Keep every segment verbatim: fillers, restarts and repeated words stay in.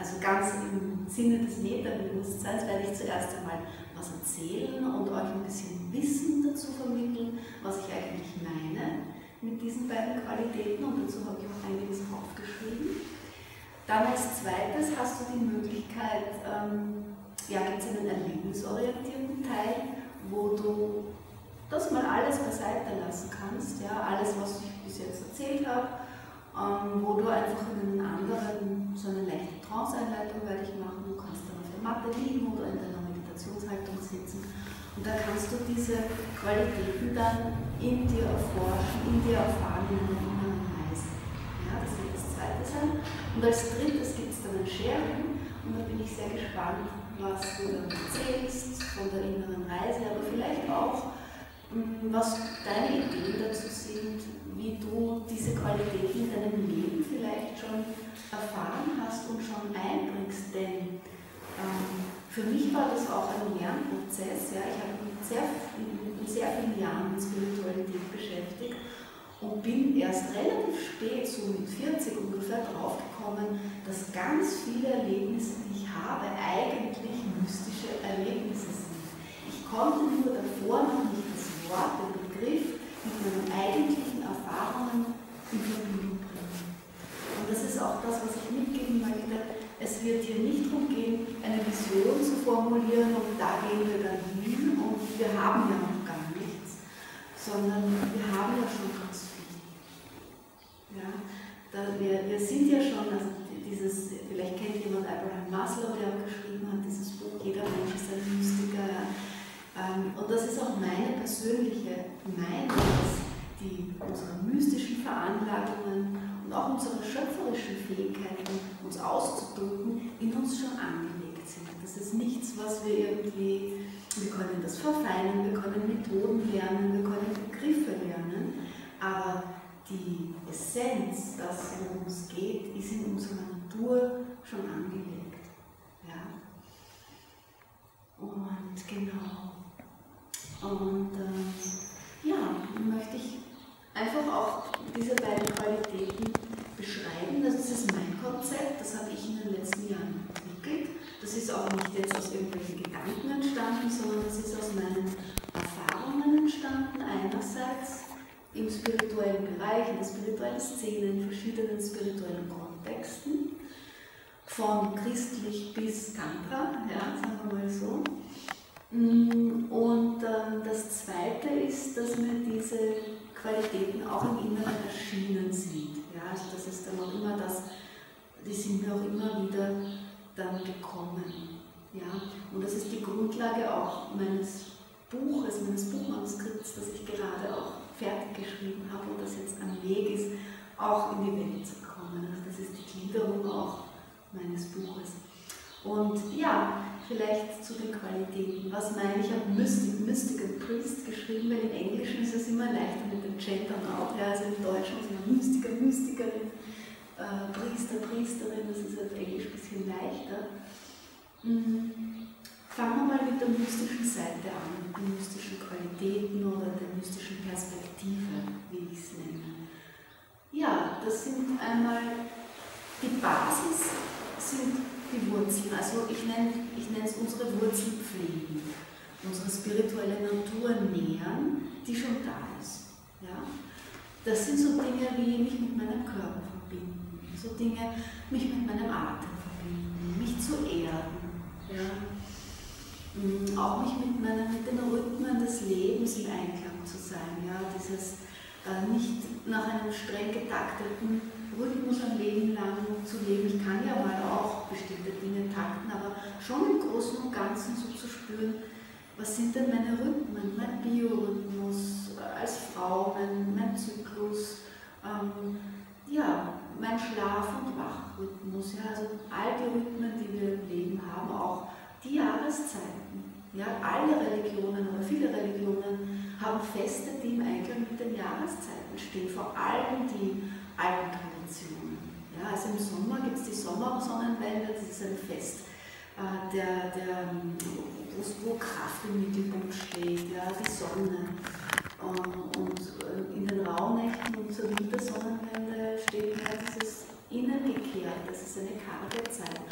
Also ganz im Sinne des Metabewusstseins werde ich zuerst einmal was erzählen und euch ein bisschen Wissen dazu vermitteln, was ich eigentlich meine mit diesen beiden Qualitäten, und dazu habe ich auch einiges aufgeschrieben. Dann als zweites hast du die Möglichkeit, ähm, ja, gibt es einen erlebnisorientierten Teil, wo du das mal alles beiseite lassen kannst, ja, alles, was ich bis jetzt erzählt habe, ähm, wo du einfach in einen anderen, so eine leichte Trance-Einleitung werde ich machen, du kannst dann auf der Matte liegen oder in deiner Meditationshaltung sitzen, und da kannst du diese Qualitäten dann in dir erforschen, in dir erfahren, in einer inneren Reise. Ja, das wird das zweite sein. Und als drittes gibt es dann ein Sharing, und da bin ich sehr gespannt, was du dann erzählst von der inneren Reise, aber vielleicht auch, was deine Ideen dazu sind, wie du diese Qualitäten in deinem Leben vielleicht schon erfahren hast und schon einbringst. Denn ähm, für mich war das auch ein Lernprozess. Ja. Ich habe mich sehr, in sehr vielen Jahren mit Spiritualität beschäftigt und bin erst relativ spät, so mit vierzig ungefähr, draufgekommen, dass ganz viele Erlebnisse, die ich habe, eigentlich mystische Erlebnisse sind. Ich konnte nur davor noch nicht das Wort, den Begriff mit meinen eigentlichen Erfahrungen in Verbindung bringen. Und das ist auch das, was ich mitgeben möchte. Es wird hier nicht darum gehen, eine Vision zu formulieren und da gehen wir dann hin und wir haben ja noch gar nichts, sondern wir haben ja schon ganz viel. Ja, da wir, wir sind ja schon, also dieses, vielleicht kennt jemand Abraham Maslow, der auch geschrieben hat, dieses Buch Jeder Mensch ist ein Mystiker. Ja. Und das ist auch meine persönliche Meinung, dass die, unsere mystischen Veranlagungen und auch unsere schöpferischen Fähigkeiten, uns auszudrücken, in uns schon angelegt sind. Das ist nichts, was wir irgendwie, wir können das verfeinern, wir können Methoden lernen, wir können Begriffe lernen, aber die Essenz, das worum es geht, ist in unserer Natur schon angelegt. Ja? Und genau. Und äh, ja, möchte ich einfach auch diese beiden Qualitäten beschreiben. Das ist mein Konzept, das habe ich in den letzten Jahren entwickelt. Das ist auch nicht jetzt aus irgendwelchen Gedanken entstanden, sondern das ist aus meinen Erfahrungen entstanden. Einerseits im spirituellen Bereich, in der spirituellen Szene, in verschiedenen spirituellen Kontexten, von christlich bis Tantra, ja, sagen wir mal so. Und äh, das Zweite ist, dass mir diese Qualitäten auch im Inneren erschienen sind. Ja, also das ist dann auch immer das, die sind mir auch immer wieder dann gekommen. Ja, und das ist die Grundlage auch meines Buches, meines Buchmanuskripts, das ich gerade auch fertig geschrieben habe und das jetzt am Weg ist, auch in die Welt zu kommen. Also das ist die Gliederung auch meines Buches. Und ja, vielleicht zu den Qualitäten. Was meine ich? Ich habe Mystic, Mystic and Priest geschrieben, weil im Englischen ist es immer leichter mit dem Gendern auch. Ja, also im Deutschen ist immer Mystiker, Mystikerin, äh, Priester, Priesterin, das ist auf Englisch ein bisschen leichter. Mhm. Fangen wir mal mit der mystischen Seite an, mit den mystischen Qualitäten oder der mystischen Perspektive, wie ich es nenne. Ja, das sind einmal die Basis, sind die Wurzeln, also ich nenne ich nenne es unsere Wurzeln pflegen, unsere spirituelle Natur nähern, die schon da ist. Ja? Das sind so Dinge wie mich mit meinem Körper verbinden, so Dinge, mich mit meinem Atem verbinden, mich zu erden. Ja? Auch mich mit, meinen, mit den Rhythmen des Lebens in Einklang zu sein, ja? Dieses äh, nicht nach einem streng getakteten Rhythmus ein Leben lang zu leben. Ich kann ja mal auch bestimmte Dinge takten, aber schon im Großen und Ganzen so zu spüren, was sind denn meine Rhythmen, mein Biorhythmus als Frau, mein, mein Zyklus, ähm, ja, mein Schlaf- und Wachrhythmus, ja, also all die Rhythmen, die wir im Leben haben, auch die Jahreszeiten. Ja, alle Religionen oder viele Religionen haben Feste, die im Einklang mit den Jahreszeiten stehen, vor allem die alten Traditionen. Ja, also im Sommer gibt es die Sommersonnenwende, das ist ein Fest, äh, der, der, wo Kraft im Mittelpunkt steht, ja, die Sonne. Äh, und in den Rauhnächten und zur Wintersonnenwende steht ja dieses Innengekehrt, das ist eine karge Zeit.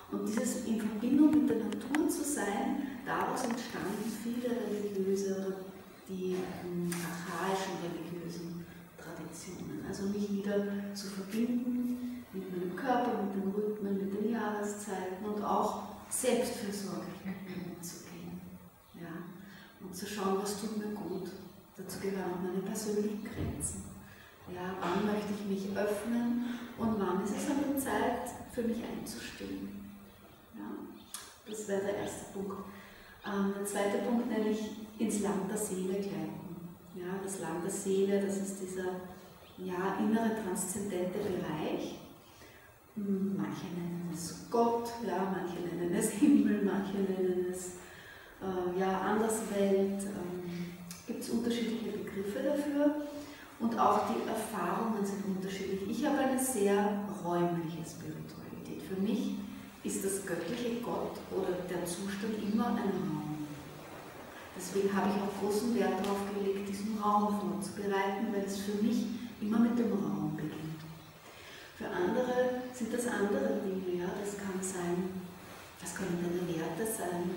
Und dieses in Verbindung mit der Natur zu sein, daraus entstanden viele religiöse oder die ähm, archaischen religiösen Traditionen. Also mich wieder zu verbinden mit meinem Körper, mit den Rhythmen, mit den Jahreszeiten und auch selbstfürsorglich mit mir umzugehen. Ja? Und zu schauen, was tut mir gut. Dazu gehören auch meine persönlichen Grenzen. Ja, wann möchte ich mich öffnen und wann ist es an der Zeit, für mich einzustehen. Ja, das wäre der erste Punkt. Ähm, der zweite Punkt nenne ich ins Land der Seele gleiten. Ja, das Land der Seele, das ist dieser ja, innere transzendente Bereich. Manche nennen es Gott, ja, manche nennen es Himmel, manche nennen es äh, ja, Anderswelt. Ähm, gibt es unterschiedliche Begriffe dafür. Und auch die Erfahrungen sind unterschiedlich. Ich habe eine sehr räumliche Spiritualität. Für mich ist das göttliche Gott oder der Zustand immer ein Raum. Deswegen habe ich auch großen Wert darauf gelegt, diesen Raum vorzubereiten, weil es für mich immer mit dem Raum beginnt. Für andere sind das andere Dinge. Ja? Das kann sein, das können deine Werte sein.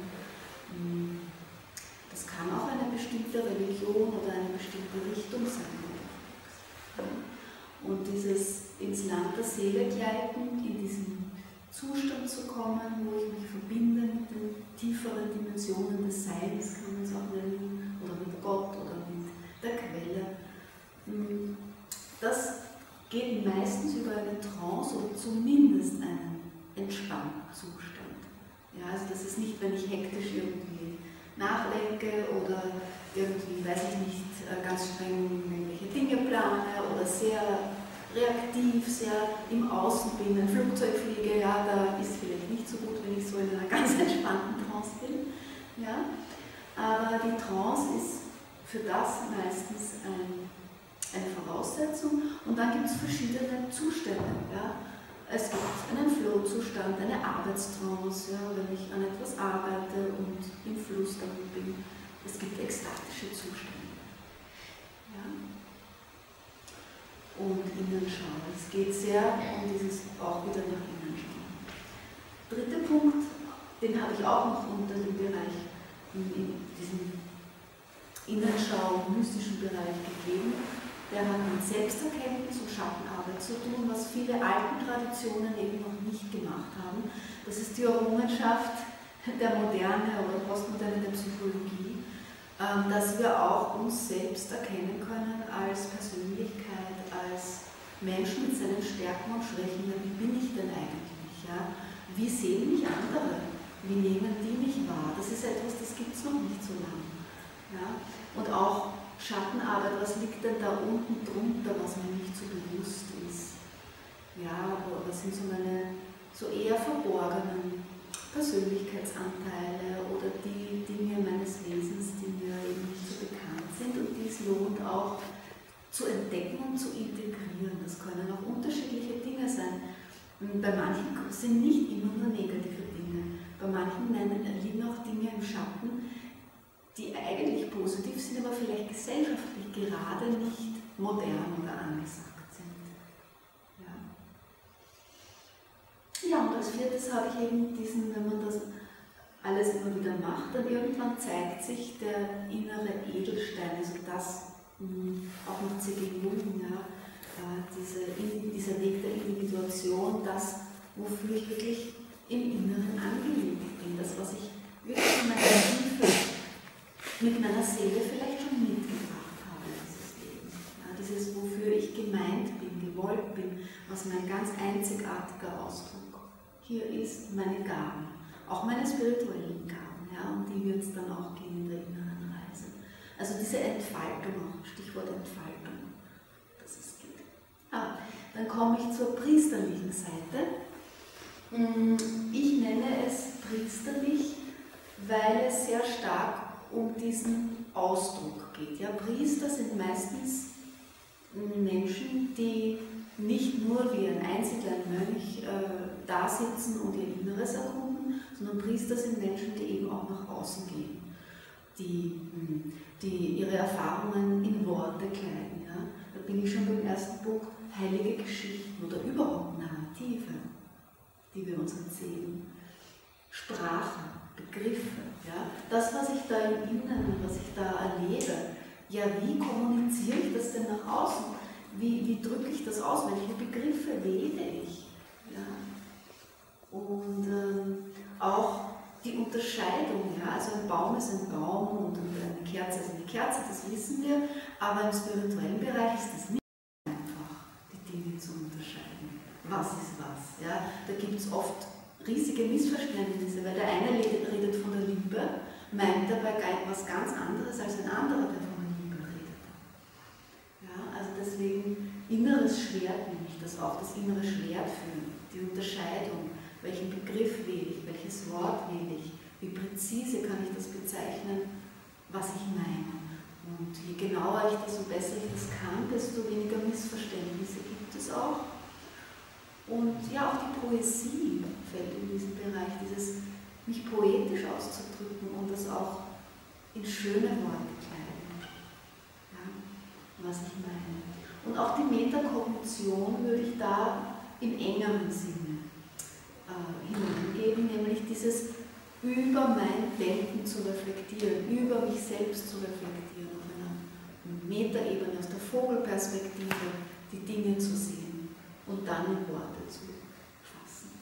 Das kann auch eine bestimmte Religion oder eine bestimmte Richtung sein. Und dieses ins Land der Seele gleiten, in diesen Zustand zu kommen, wo ich mich verbinde mit den tieferen Dimensionen des Seins, kann man es auch nennen, oder mit Gott oder mit der Quelle. Das geht meistens über eine Trance oder zumindest einen entspannten Zustand. Ja, also das ist nicht, wenn ich hektisch irgendwie nachdenke oder irgendwie, weiß ich nicht, ganz streng irgendwelche Dinge plane oder sehr reaktiv, sehr im Außen bin, ein Flugzeug fliege, ja, da ist vielleicht nicht so gut, wenn ich so in einer ganz entspannten Trance bin. Ja. Aber die Trance ist für das meistens ein, eine Voraussetzung und dann gibt es verschiedene Zustände. Ja. Es gibt einen Flow-Zustand, eine Arbeitstrance, ja, wenn ich an etwas arbeite und im Fluss damit bin. Es gibt ekstatische Zustände. Ja. Und Innenschauen. Es geht sehr um dieses auch wieder nach innen schauen. Dritter Punkt, den habe ich auch noch unter dem Bereich, in, in diesem Innenschau, mystischen Bereich gegeben. Der hat mit Selbsterkenntnis und Schattenarbeit zu tun, was viele alten Traditionen eben noch nicht gemacht haben. Das ist die Errungenschaft der Moderne oder Postmoderne der Psychologie, dass wir auch uns selbst erkennen können als Persönlichkeit, als Mensch mit seinen Stärken und Schwächen. Wie bin ich denn eigentlich? Ja? Wie sehen mich andere? Wie nehmen die mich wahr? Das ist etwas, das gibt es noch nicht so lange. Ja? Und auch Schattenarbeit, was liegt denn da unten drunter, was mir nicht so bewusst ist? Ja, was sind so meine so eher verborgenen Persönlichkeitsanteile oder die Dinge meines Wesens, die mir eben nicht so bekannt sind und die es lohnt auch zu entdecken und zu integrieren. Das können auch unterschiedliche Dinge sein. Bei manchen sind nicht immer nur negative Dinge. Bei manchen liegen auch Dinge im Schatten, die eigentlich positiv sind, aber vielleicht gesellschaftlich gerade nicht modern oder angesagt sind. Ja. Ja, und als viertes habe ich eben diesen, wenn man das alles immer wieder macht, dann irgendwann zeigt sich der innere Edelstein, also das mh, auch noch C G Jung, ja, äh, diese, in, dieser Weg der Individuation, das, wofür ich wirklich im Inneren angelegt bin, das, was ich wirklich in meiner Tiefe mit meiner Seele vielleicht schon mitgebracht habe, dieses Leben. Ja, dieses, wofür ich gemeint bin, gewollt bin, was mein ganz einzigartiger Ausdruck hier ist, meine Gaben, auch meine spirituellen Gaben, ja, um die wird es dann auch gehen in der inneren Reise. Also diese Entfaltung, Stichwort Entfaltung, dass es geht. Ah, dann komme ich zur priesterlichen Seite. Ich nenne es priesterlich, weil es sehr stark um diesen Ausdruck geht. Ja, Priester sind meistens Menschen, die nicht nur wie ein Einzelner, ein Mönch äh, da sitzen und ihr Inneres erkunden, sondern Priester sind Menschen, die eben auch nach außen gehen, die, die ihre Erfahrungen in Worte kleiden. Ja. Da bin ich schon beim ersten Buch, heilige Geschichten oder überhaupt Narrative, die wir uns erzählen. Sprache, Begriffe, ja, das, was ich da im Inneren, was ich da erlebe, ja, wie kommuniziere ich das denn nach außen? Wie, wie drücke ich das aus? Welche Begriffe wähle ich? Ja. Und ähm, auch die Unterscheidung, ja, also ein Baum ist ein Baum und eine Kerze ist eine Kerze, das wissen wir, aber im spirituellen Bereich ist es nicht einfach, die Dinge zu unterscheiden. Was ist was? Ja? Da gibt es oft riesige Missverständnisse, weil der eine redet von der Liebe, meint dabei was ganz anderes als ein anderer, der von der Liebe redet. Ja, also deswegen inneres Schwert nenne ich das auch, das innere Schwert führen, die Unterscheidung, welchen Begriff wähle ich, welches Wort wähle ich, wie präzise kann ich das bezeichnen, was ich meine. Und je genauer ich das und besser ich das kann, desto weniger Missverständnisse gibt es auch. Und ja, auch die Poesie fällt in diesen Bereich, dieses mich poetisch auszudrücken und das auch in schöne Worte kleiden, ja, was ich meine. Und auch die Metakognition würde ich da im engeren Sinne äh, hineingeben, nämlich dieses über mein Denken zu reflektieren, über mich selbst zu reflektieren, auf einer Metaebene, aus der Vogelperspektive die Dinge zu sehen und dann in Worte zu fassen.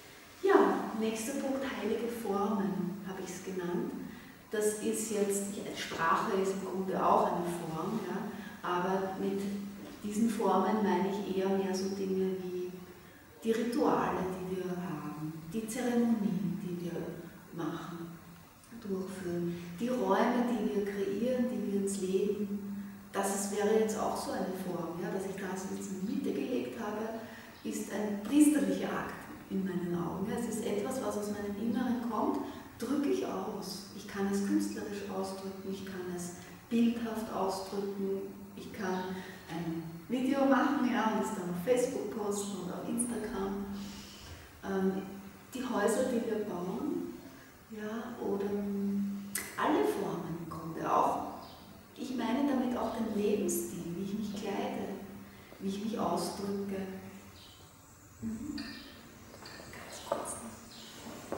Ja, nächster Punkt, heilige Formen, habe ich es genannt. Das ist jetzt, Sprache ist im Grunde auch eine Form, ja, aber mit diesen Formen meine ich eher mehr so Dinge wie die Rituale, die wir haben, die Zeremonien, die wir machen, durchführen, die Räume, die wir kreieren, die wir ins Leben. Das ist, wäre jetzt auch so eine Form, ja, dass ich das jetzt in die Mitte gelegt habe, ist ein priesterlicher Akt in meinen Augen. Ja. Es ist etwas, was aus meinem Inneren kommt, drücke ich aus. Ich kann es künstlerisch ausdrücken, ich kann es bildhaft ausdrücken, ich kann ein Video machen, ja, und es dann auf Facebook posten oder auf Instagram. Ähm, die Häuser, die wir bauen, ja, oder alle Formen im Grunde auch. Ich meine damit auch den Lebensstil, wie ich mich kleide, wie ich mich ausdrücke. Mhm. Ganz kurz noch.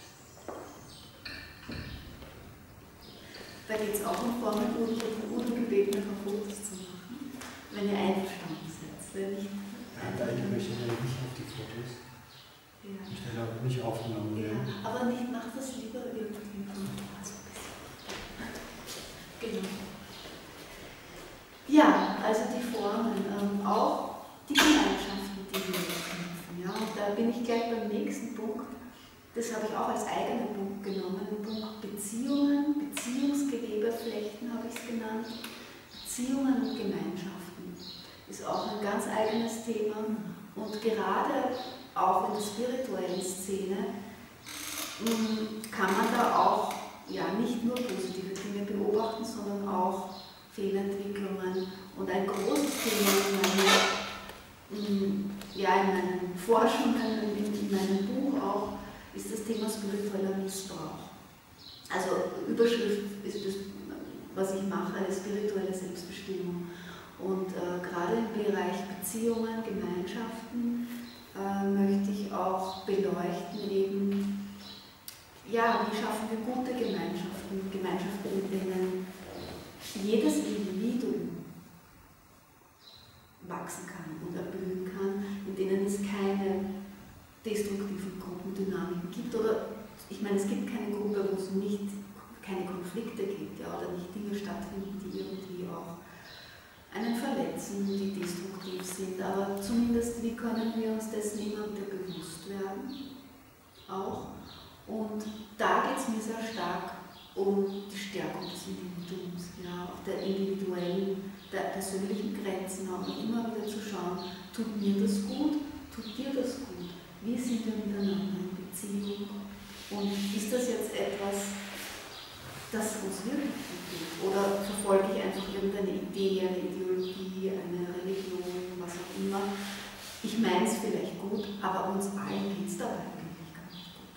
Da geht es auch um Formen, wo ich Udo gebeten habe, Fotos zu machen, wenn ihr einverstanden seid. Wenn nicht, ja, da ich möchte ja nicht auf die Fotos. Ja. Ich werde aber nicht aufgenommen werden. Ja, aber nicht, mach das lieber irgendwie von also ein bisschen. Genau. Ja, also die Formen, ähm, auch die Gemeinschaften, die wir knüpfen. Ja, und da bin ich gleich beim nächsten Punkt. Das habe ich auch als eigenen Punkt genommen, den Punkt Beziehungen, Beziehungsgewebe flechten habe ich es genannt. Beziehungen und Gemeinschaften ist auch ein ganz eigenes Thema und gerade auch in der spirituellen Szene kann man da auch ja, nicht nur positive Dinge beobachten, sondern auch Fehlentwicklungen. Und ein großes Thema in meinen, ja, in meinen Forschungen, in meinem Buch auch, ist das Thema spiritueller Missbrauch. Also Überschrift ist das, was ich mache, ist spirituelle Selbstbestimmung. Und äh, gerade im Bereich Beziehungen, Gemeinschaften äh, möchte ich auch beleuchten, eben, ja, wie schaffen wir gute Gemeinschaften, Gemeinschaften, in denen jedes Individuum wachsen kann und erblühen kann, in denen es keine destruktiven Gruppendynamiken gibt. Oder, ich meine, es gibt keine Gruppe, wo es nicht keine Konflikte gibt, ja, oder nicht Dinge stattfinden, die irgendwie auch einen verletzen, die destruktiv sind. Aber zumindest, wie können wir uns dessen immer wieder bewusst werden? Auch. Und da geht es mir sehr stark um die Stärkung des Individuums, ja, auch der individuellen, der persönlichen Grenzen haben und immer wieder zu schauen, tut mir das gut, tut dir das gut, wie sind wir miteinander in Beziehung und ist das jetzt etwas, das uns wirklich gut tut oder verfolge ich einfach irgendeine Idee, eine Ideologie, eine Religion, was auch immer. Ich meine es vielleicht gut, aber uns allen geht es dabei